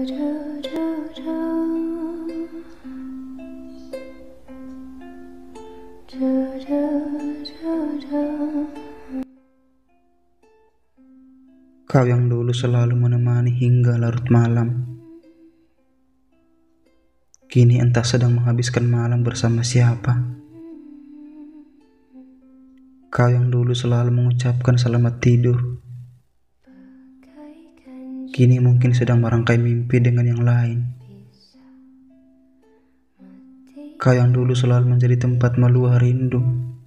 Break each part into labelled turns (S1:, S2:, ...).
S1: Kau yang dulu selalu menemani hingga larut malam, kini entah sedang menghabiskan malam bersama siapa. Kau yang dulu selalu mengucapkan selamat tidur, kini mungkin sedang merangkai mimpi dengan yang lain. Kau yang dulu selalu menjadi tempat meluah rindu,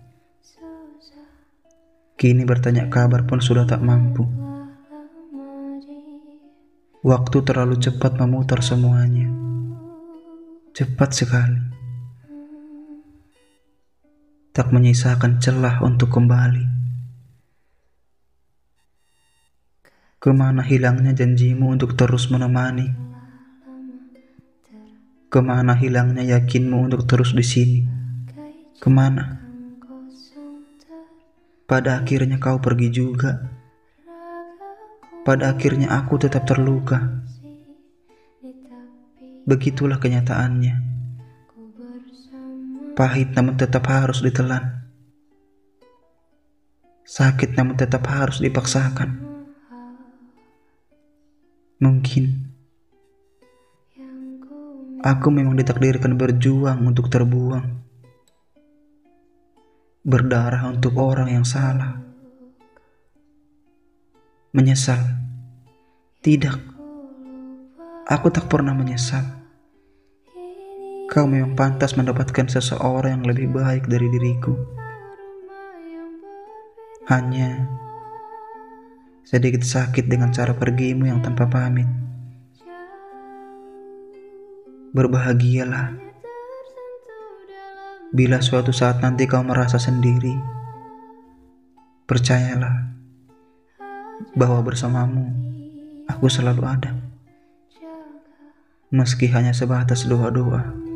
S1: kini bertanya kabar pun sudah tak mampu. Waktu terlalu cepat memutar semuanya, cepat sekali, tak menyisakan celah untuk kembali. Kemana hilangnya janjimu untuk terus menemani? Kemana hilangnya yakinmu untuk terus di sini? Kemana? Pada akhirnya kau pergi juga. Pada akhirnya aku tetap terluka. Begitulah kenyataannya. Pahit namun tetap harus ditelan. Sakit namun tetap harus dipaksakan. Mungkin aku memang ditakdirkan berjuang untuk terbuang, berdarah untuk orang yang salah. Menyesal? Tidak, aku tak pernah menyesal. Kau memang pantas mendapatkan seseorang yang lebih baik dari diriku. Hanya sedikit sakit dengan cara pergimu yang tanpa pamit. Berbahagialah bila suatu saat nanti kau merasa sendiri. Percayalah bahwa bersamamu aku selalu ada, meski hanya sebatas doa-doa.